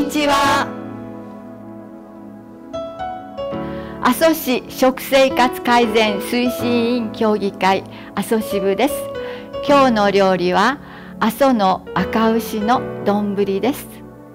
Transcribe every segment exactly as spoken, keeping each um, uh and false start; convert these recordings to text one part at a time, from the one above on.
にちは。阿蘇市食生活改善推進委員協議会阿蘇支部です。今日の料理は阿蘇の赤牛の丼です。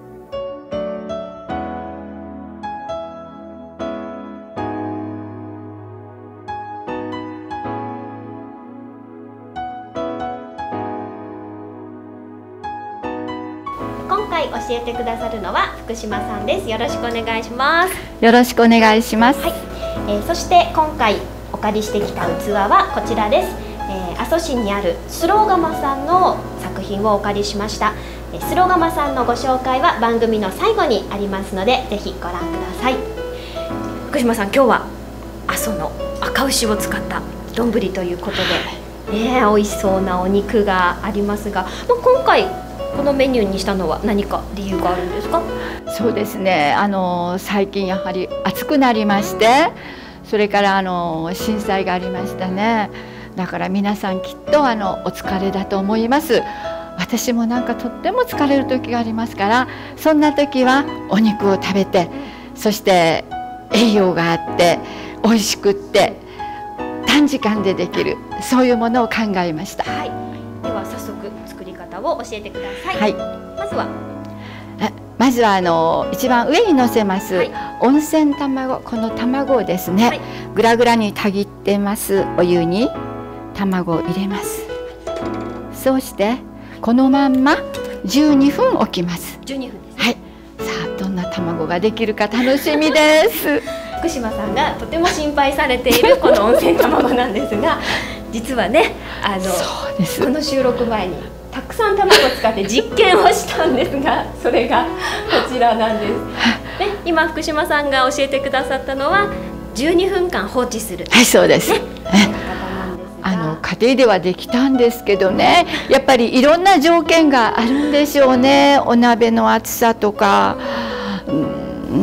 今回教えてくださるのは福島さんです。よろしくお願いします。 よろしくお願いします。 はい、えー、そして今回お借りしてきた器はこちらです。えー、阿蘇市にあるスローガマさんの作品をお借りしました。えー、スローガマさんのご紹介は番組の最後にありますので、ぜひご覧ください。福島さん、今日は阿蘇の赤牛を使った丼ということで、ね、美味しそうなお肉がありますが、まあ、今回このメニューにしたのは何か理由があるんですか？ そうですね、あの最近やはり暑くなりまして、それからあの震災がありましたね。だから皆さんきっとあのお疲れだと思います。私もなんかとっても疲れる時がありますから、そんな時はお肉を食べて、そして栄養があって美味しくって短時間でできる、そういうものを考えました。 はい、では早速作り方を教えてください。 はい、 まずはまずはあの一番上にのせます、はい、温泉卵、この卵をですね、はい、ぐらぐらにたぎってますお湯に卵を入れます。そうしてこのまんまじゅうにふん置きます。 じゅうにふんですね。 はい、さあどんな卵ができるか楽しみです。 福島さんがとても心配されているこの温泉卵なんですが、実はね、あのそうです、 この収録前にたくさん卵を使って実験をしたんですが、それがこちらなんです。で、今福島さんが教えてくださったのはじゅうにふんかん放置する、 はい、そうです、ね、 あの家庭ではできたんですけどね、やっぱりいろんな条件があるんでしょうね。お鍋の厚さとか、うん、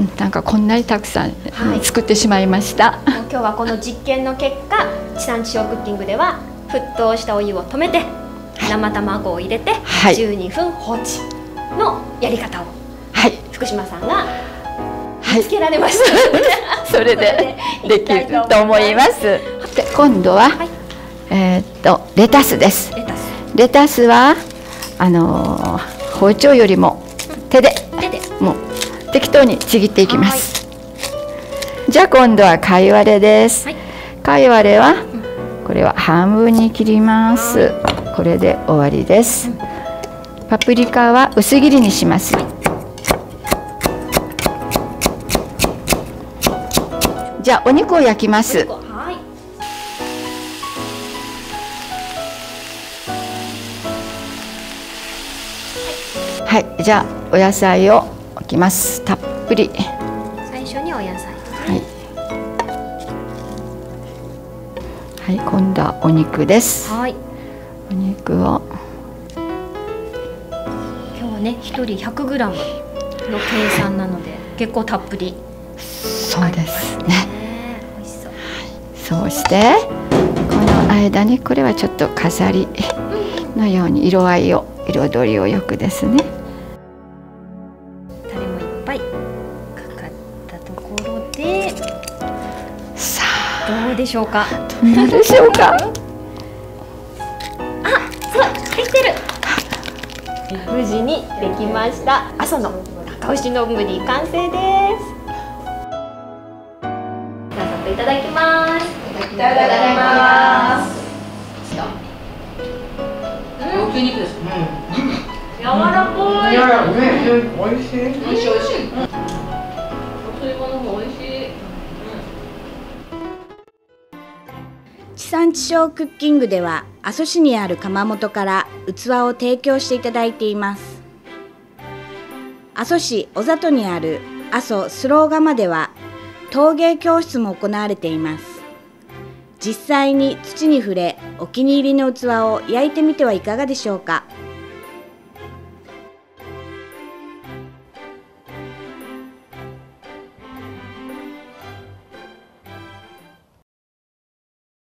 なんかこんなにたくさん作ってしまいました。 はい、今日はこの実験の結果、地産地消クッキングでは沸騰したお湯を止めて生卵を入れてじゅうにふん放置のやり方を、はい、福島さんが見つけられました、ね。 はい、それでできると思います。で、今度は、はい、えー、っとレタスです。レタス、レタスはあのー、包丁よりも手で、うん、手でもう適当にちぎっていきます。じゃあ今度は貝割れです。はい、貝割れは、うん、これは半分に切ります。これで終わりです。うん、パプリカは薄切りにします。じゃあお肉を焼きます。はい、はい、じゃあお野菜を置きます。たっぷり。 最初にお野菜。はい。 はい、今度はお肉です。 はい。 お肉を。 今日はね、一人ひゃくグラムの計算なので、結構たっぷり。 そうですね。 美味しそう。 そうしてこの間にこれはちょっと飾りのように色合いを彩りをよくですね。 タレもいっぱいかかったところで、 さあどうでしょうか。 どうでしょうか。 あ、そう入ってる。無事にできました。阿蘇の赤牛丼完成です。いただきます。 いただきます。大きい肉です。うん。 柔らかい。 柔らかいね。美味しい。美味しい美味しい。お吸い物も美味しい。 地産地消クッキングでは阿蘇市にある窯元から器を提供していただいています。阿蘇市小里にある阿蘇スロー窯では陶芸教室も行われています。実際に土に触れお気に入りの器を焼いてみてはいかがでしょうか。